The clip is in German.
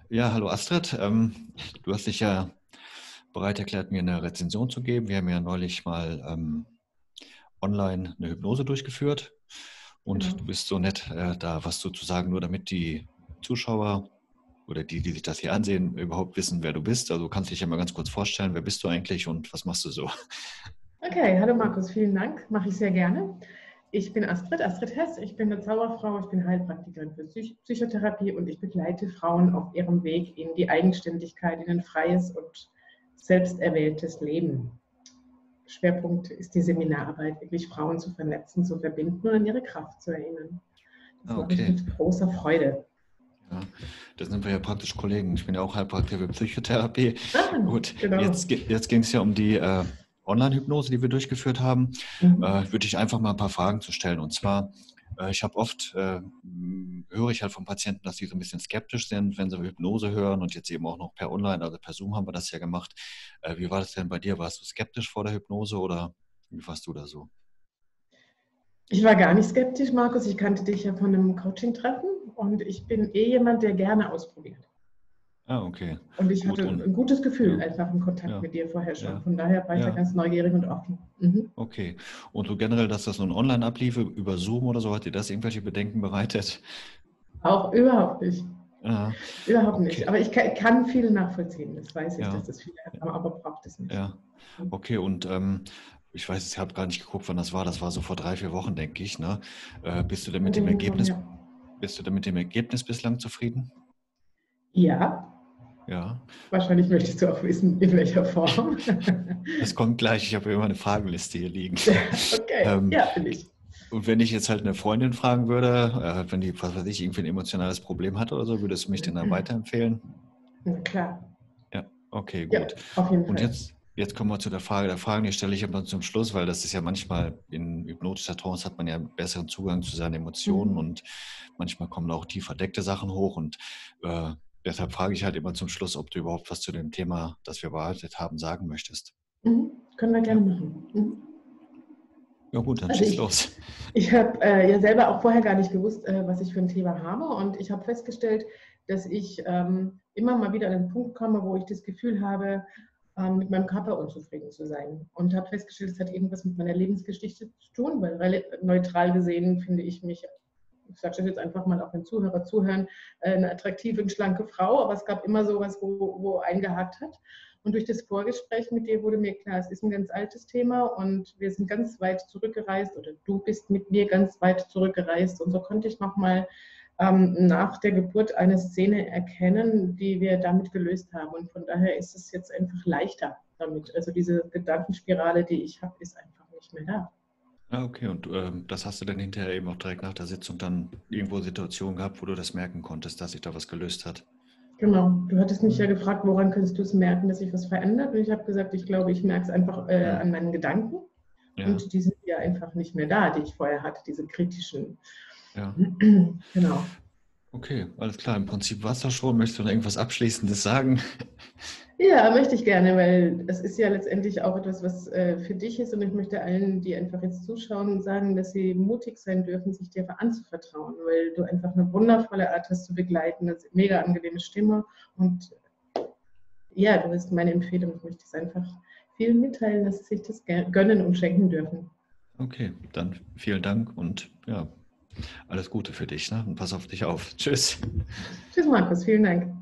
Ja, hallo Astrid. Du hast dich ja bereit erklärt, mir eine Rezension zu geben. Wir haben ja neulich mal online eine Hypnose durchgeführt und Genau. du bist so nett, da was zu sagen, nur damit die Zuschauer oder die sich das hier ansehen, überhaupt wissen, wer du bist. Also kannst dich ja mal ganz kurz vorstellen, wer bist du eigentlich und was machst du so? Okay, hallo Markus, vielen Dank. Mache ich sehr gerne. Ich bin Astrid Hess. Ich bin eine Zauberfrau, ich bin Heilpraktikerin für Psychotherapie und ich begleite Frauen auf ihrem Weg in die Eigenständigkeit, in ein freies und selbsterwähltes Leben. Schwerpunkt ist die Seminararbeit, wirklich Frauen zu vernetzen, zu verbinden und an ihre Kraft zu erinnern. Das Ah, mache ich okay. mit großer Freude. Ja, da sind wir ja praktisch Kollegen. Ich bin ja auch Heilpraktiker für Psychotherapie. Ah, Gut, genau. jetzt ging es ja um die Online-Hypnose, die wir durchgeführt haben. Mhm. Würde ich einfach mal ein paar Fragen zu stellen. Und zwar, ich habe oft, höre ich halt von Patienten, dass die so ein bisschen skeptisch sind, wenn sie Hypnose hören und jetzt eben auch noch per Online, also per Zoom haben wir das ja gemacht. Wie war das denn bei dir? Warst du skeptisch vor der Hypnose oder wie warst du da so? Ich war gar nicht skeptisch, Markus. Ich kannte dich ja von einem Coaching-Treffen und ich bin jemand, der gerne ausprobiert. Ah, okay. Und ich Gut hatte und ein gutes Gefühl ja, einfach im Kontakt ja, mit dir vorher schon. ja, Von daher war ich da ja. ganz neugierig und offen. Mhm. Okay. Und so generell, dass das nun online abliefe, über Zoom oder so, hat dir das irgendwelche Bedenken bereitet? Auch überhaupt nicht. Ja, Überhaupt nicht. okay. Aber ich kann viel nachvollziehen. Das weiß ich, dass Ja, das viele haben, aber braucht es nicht. ja. Okay, und ich weiß, ich habe gar nicht geguckt, wann das war. Das war so vor 3, 4 Wochen, denke ich, ne? Bist du denn In mit dem dem Raum, Ergebnis, ja. bist du denn mit dem Ergebnis bislang zufrieden? Ja, Ja. wahrscheinlich möchtest du auch wissen, in welcher Form. Das kommt gleich. Ich habe ja immer eine Fragenliste hier liegen. Okay, Ähm, ja, finde ich. und wenn ich jetzt halt eine Freundin fragen würde, wenn die, was weiß ich, irgendwie ein emotionales Problem hat oder so, würdest du mich denn da weiterempfehlen? Na klar. Ja, okay, Ja, gut. auf jeden Und Fall. jetzt kommen wir zu der Frage der Fragen, die stelle ich aber zum Schluss, weil das ist ja manchmal in hypnotischer Trance hat man ja einen besseren Zugang zu seinen Emotionen Mhm. und manchmal kommen auch tief verdeckte Sachen hoch und äh, deshalb frage ich halt immer zum Schluss, ob du überhaupt was zu dem Thema, das wir bearbeitet haben, sagen möchtest. Mhm. Können wir gerne Ja, machen. Mhm. ja gut, dann Also schieß ich, los. ich habe ja selber auch vorher gar nicht gewusst, was ich für ein Thema habe. Und ich habe festgestellt, dass ich immer mal wieder an den Punkt komme, wo ich das Gefühl habe, mit meinem Körper unzufrieden zu sein. Und habe festgestellt, es hat irgendwas mit meiner Lebensgeschichte zu tun, weil neutral gesehen finde ich mich, ich sage das jetzt einfach mal, auch wenn Zuhörer zuhören, eine attraktive und schlanke Frau. Aber es gab immer sowas, wo eingehakt hat. Und durch das Vorgespräch mit dir wurde mir klar, es ist ein ganz altes Thema und wir sind ganz weit zurückgereist oder du bist mit mir ganz weit zurückgereist. Und so konnte ich nochmal nach der Geburt eine Szene erkennen, die wir damit gelöst haben. Und von daher ist es jetzt einfach leichter damit. Also diese Gedankenspirale, die ich habe, ist einfach nicht mehr da. Ah, okay, und das hast du dann hinterher eben auch direkt nach der Sitzung dann irgendwo Situationen gehabt, wo du das merken konntest, dass sich da was gelöst hat. Genau. Du hattest mich ja Hm. gefragt, woran könntest du es merken, dass sich was verändert? Und ich habe gesagt, ich glaube, ich merke es einfach Hm. an meinen Gedanken. Ja, Und die sind ja einfach nicht mehr da, die ich vorher hatte, diese kritischen. ja. Genau. Okay, alles klar. Im Prinzip war es das schon. Möchtest du noch irgendwas Abschließendes sagen? Ja, möchte ich gerne, weil es ist ja letztendlich auch etwas, was für dich ist. Und ich möchte allen, die einfach jetzt zuschauen, sagen, dass sie mutig sein dürfen, sich dir anzuvertrauen, weil du einfach eine wundervolle Art hast zu begleiten, eine mega angenehme Stimme. Und ja, du bist meine Empfehlung. Ich möchte es einfach vielen mitteilen, dass sie sich das gönnen und schenken dürfen. Okay, dann vielen Dank und ja, alles Gute für dich, ne? Und pass auf dich auf. Tschüss. Tschüss, Markus. Vielen Dank.